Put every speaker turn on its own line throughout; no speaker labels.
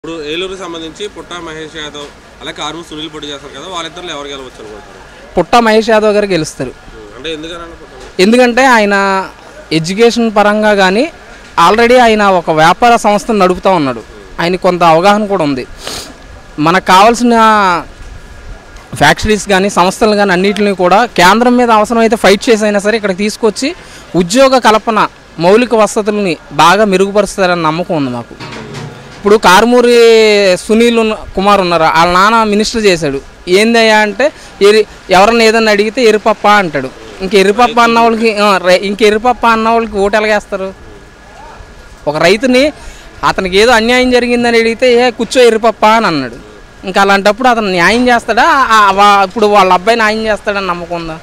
ఇప్పుడు ఏలూరుకి సంబంధించి పుట్టా మహేష్ యాదవ్ అలాగే కారుమూరి సునీల్ పోటీ చేస్తారు కదా, వాళ్ళిద్దరిలో ఎవరు గెలవచ్చు అనుకుంటారు?
పుట్టా మహేష్ యాదవ్ గారు గెలుస్తారు.
అంటే
ఎందుకంటే ఆయన ఎడ్యుకేషన్ పరంగా కానీ ఆల్రెడీ ఆయన ఒక వ్యాపార సంస్థను నడుపుతూ ఉన్నాడు. ఆయన కొంత అవగాహన కూడా ఉంది. మనకు కావాల్సిన ఫ్యాక్టరీస్ కానీ సంస్థలు కానీ అన్నింటినీ కూడా కేంద్రం మీద అవసరమైతే ఫైట్ చేసైనా సరే ఇక్కడ తీసుకొచ్చి ఉద్యోగ కల్పన మౌలిక వసతుల్ని బాగా మెరుగుపరుస్తారని నమ్మకం ఉంది మాకు. ఇప్పుడు కారుమూరి సునీల్ కుమార్ ఉన్నారు, వాళ్ళ నాన్న మినిస్టర్ చేశాడు. ఏందయ్యా అంటే ఎవరన్నా ఏదన్నా అడిగితే ఎరిపప్ప అంటాడు. ఎరిపప్ప అన్న వాళ్ళకి ఓటు ఎలాగేస్తారు? ఒక రైతుని అతనికి ఏదో అన్యాయం జరిగిందని అడిగితే కూర్చో ఎరిపప్ప అని అన్నాడు. ఇంకా అలాంటప్పుడు అతను న్యాయం చేస్తాడా? ఇప్పుడు వాళ్ళ అబ్బాయి న్యాయం చేస్తాడని నమ్మకం ఉందా?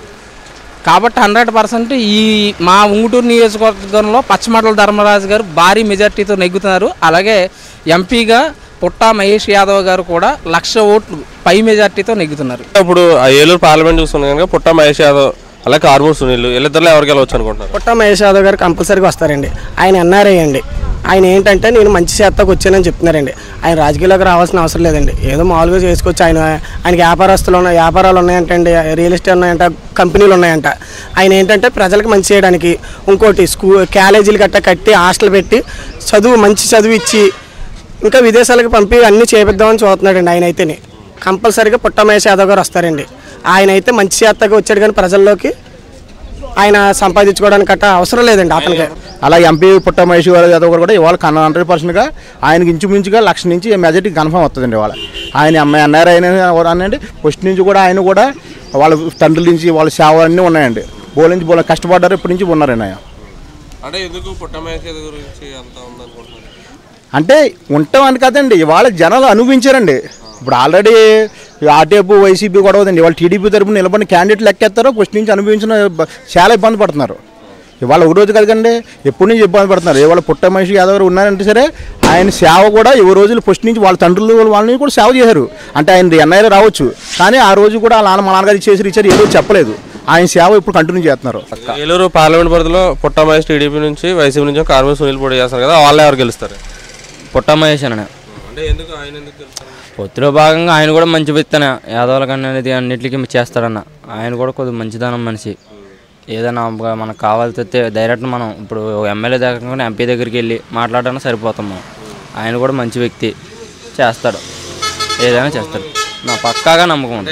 కాబట్టి 100% ఈ మా ఉంగుటూరు నియోజకవర్గంలో పచ్చమటల ధర్మరాజు గారు భారీ మెజార్టీతో నెగ్గుతున్నారు. అలాగే ఎంపీగా పుట్టా మహేష్ యాదవ్ గారు కూడా 1,00,000 ఓట్లు పై మెజార్టీతో నెగ్గుతున్నారు.
ఇప్పుడు ఏలూరు పార్లమెంట్ చూస్తున్నాం కనుక పుట్టా మహేష్ యాదవ్ అలాగే కారుమూరి సునీల్ వీళ్ళిద్దరిలో ఎవరికి వెళ్ళవచ్చు అనుకుంటున్నారు?
పుట్టా మహేష్ యాదవ్ గారు కంపల్సరీగా వస్తారండి. ఆయన ఎన్ఆర్ఐ అండి. ఆయన ఏంటంటే నేను మంచి చేతకు వచ్చానని చెప్తున్నారండి. ఆయన రాజకీయాలకు రావాల్సిన అవసరం లేదండి. ఏదో మామూలుగా చేసుకోవచ్చు. ఆయనకి వ్యాపారాలు ఉన్నాయంటండి, రియల్ ఎస్టేట్ ఉన్నాయంట, కంపెనీలు ఉన్నాయంట. ఆయన ఏంటంటే ప్రజలకు మంచి చేయడానికి ఇంకోటి కాలేజీలు కట్టి హాస్టల్ పెట్టి మంచి చదువు ఇచ్చి ఇంకా విదేశాలకు పంపి అన్నీ చేపిద్దామని చూస్తున్నాడండి. ఆయన అయితేనే కంపల్సరీగా పుట్టా మహేష్ యాదవ్ గారు వస్తారండి. ఆయన అయితే మంచి చేతగా వచ్చాడు, కానీ ప్రజల్లోకి ఆయన సంపాదించుకోవడానికి అవసరం లేదండి అతనికి.
అలా ఎంపీ పుట్టా మహేష్ యాదవ్ గారు కూడా ఇవాళ 100%గా ఆయనకి ఇంచుమించుగా 1,00,000 నుంచి మెజార్టీ కన్ఫర్మ్ అవుతుందండి. ఇవాళ ఆయన ఎన్ఆర్ అనండి ఫస్ట్ నుంచి కూడా ఆయన కూడా వాళ్ళ తండ్రుల నుంచి వాళ్ళ సేవలు అన్నీ ఉన్నాయండి. బోల కష్టపడ్డారు, ఇప్పటి నుంచి ఉన్నారండి ఆయన.
అంటే ఎందుకు పుట్టా మహేష్ యాదవ్ గురించి అంత ఉందనుకుంటున్నారు?
అంటే ఉంటామని కదండి, ఇవాళ జనాలు అనుభవించారండి. ఇప్పుడు ఆల్రెడీ ఆర్టీఎఫ్ వైసీపీ కూడా అవుతుంది. ఇవాళ టీడీపీ తరపున నిలబడిన క్యాండిడేట్లు లెక్కేస్తారో ఫస్ట్ నుంచి అనుభవించిన చాలా ఇబ్బంది పడుతున్నారు. ఇవాళ ఒక రోజు కదండి, ఎప్పటి నుంచి ఇబ్బంది పడుతున్నారు. ఇవాళ పుట్టా మహేష్ యాదవ్ గారు ఉన్నారంటే సరే ఆయన సేవ కూడా ఏ రోజులు ఫస్ట్ నుంచి వాళ్ళ తండ్రులు వాళ్ళని కూడా సేవ చేశారు. అంటే ఆయన ఎన్ఐఏ రావచ్చు, కానీ ఆ రోజు కూడా మా నాన్నగారు ఇచ్చారు ఏదో చెప్పలేదు. ఆయన సేవ ఇప్పుడు కంటిన్యూ చేస్తున్నారు.
ఏలూరు పార్లమెంట్ పరిధిలో పుట్టా మహేష్ టీడీపీ నుంచి వైసీపీ నుంచి కారుమూరి సునీల్ పోటీ చేస్తారు కదా, వాళ్ళు ఎవరు గెలుస్తారు?
పుట్టా మహేష్ అన్న.
అంటే ఎందుకు ఆయన ఎందుకు గెలుస్తారు?
పొత్తులో భాగంగా ఆయన కూడా మంచి వ్యక్తి యాదవుల కన్నా అనేది అన్నింటికి చేస్తాడన్న. ఆయన కూడా కొద్దిగా మంచిదనం మనిషి. ఏదైనా మనకు కావాల్సి డైరెక్ట్ మనం ఇప్పుడు ఎమ్మెల్యే దగ్గర ఎంపీ దగ్గరికి వెళ్ళి మాట్లాడడానికి సరిపోతాం మనం. ఆయన కూడా మంచి వ్యక్తి, చేస్తాడు, ఏదైనా చేస్తాడు. నా పక్కాగా నమ్మకం ఉంది.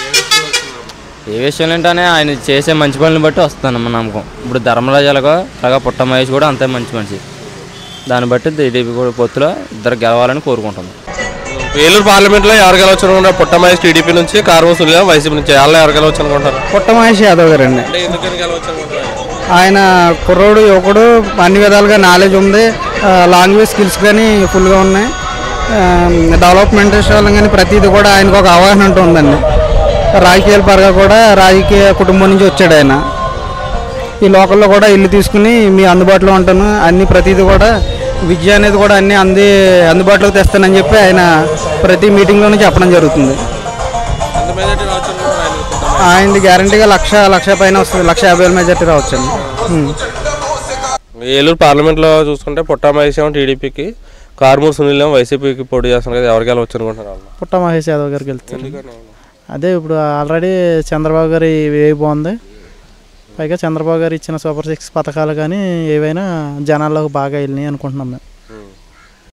ఏ విషయంలో ఏంటనే ఆయన చేసే మంచి పనులను బట్టి వస్తాను మన నమ్మకం. ఇప్పుడు ధర్మరాజులుగా అలాగా పుట్టా మహేష్ కూడా అంతే మంచి మనిషి. దాన్ని బట్టి టీడీపీ కూడా పొత్తులో ఇద్దరు గెలవాలని కోరుకుంటున్నాం.
ఏలూరు పార్లమెంట్లో ఎవరు గెలవచ్చు అనుకుంటారు? పుట్టా మహేష్ టీడీపీ నుంచి, కారుమూరి సునీల్ వైసీపీ నుంచి, వాళ్ళు ఎవరు గెలవచ్చు అనుకుంటారు?
పుట్టా మహేష్ యాదవ్ గారు అండి. ఆయన కుర్రోడు, యువకుడు, అన్ని విధాలుగా నాలెడ్జ్ ఉంది. లాంగ్వేజ్ స్కిల్స్ కానీ ఫుల్గా ఉన్నాయి. డెవలప్మెంట్ విషయాలు కానీ ప్రతిదీ కూడా ఆయనకు ఒక అవగాహన అంటూ ఉందండి. రాజకీయాల పరంగా కూడా రాజకీయ కుటుంబం నుంచి వచ్చాడు ఆయన. ఈ లోకల్లో కూడా ఇల్లు తీసుకుని మీ అందుబాటులో ఉంటాను, అన్ని ప్రతిదీ కూడా విద్య అనేది కూడా అన్నీ అందుబాటులోకి తెస్తానని చెప్పి ఆయన ప్రతి మీటింగ్లోనే చెప్పడం జరుగుతుంది. ఆయనది గ్యారంటీగా 1,00,000 పైన వస్తుంది. 1,50,000 మెజార్టీ రావచ్చండి.
ఏలూరు పార్లమెంట్లో చూసుకుంటే పుట్టా మహేష్ టీడీపీకి, కారుమూరి సునీల్ వైసీపీకి పోటీ చేస్తున్నారు కదా, ఎవరు గెలవచ్చు అనుకుంటున్నారు?
పుట్టా మహేష్ యాదవ్ గారు గెలుస్తారు. అదే ఇప్పుడు ఆల్రెడీ చంద్రబాబు గారి వేయి బాగుంది. పైగా చంద్రబాబు గారు ఇచ్చిన సూపర్ 6 పథకాలు కానీ ఏవైనా జనాల్లోకి బాగా వెళ్ళినాయి అనుకుంటున్నాం మేము.